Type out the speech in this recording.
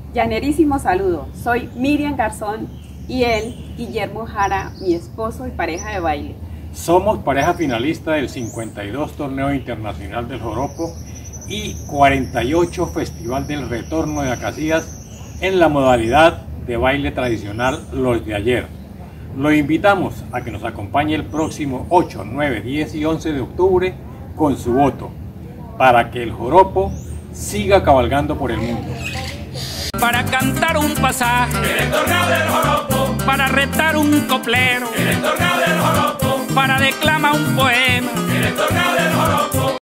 Llanerísimo saludo, soy Miriam Garzón y él, Guillermo Jara, mi esposo y pareja de baile. Somos pareja finalista del 52 Torneo Internacional del Joropo y 48 Festival del Retorno de Acacías en la modalidad de baile tradicional Los de Ayer. Lo invitamos a que nos acompañe el próximo 8, 9, 10 y 11 de octubre con su voto para que el joropo siga cabalgando por el mundo. Para cantar un pasaje en el torneo del joropo, para retar un coplero en el torneo del joropo, para declamar un poema en el torneo del joropo.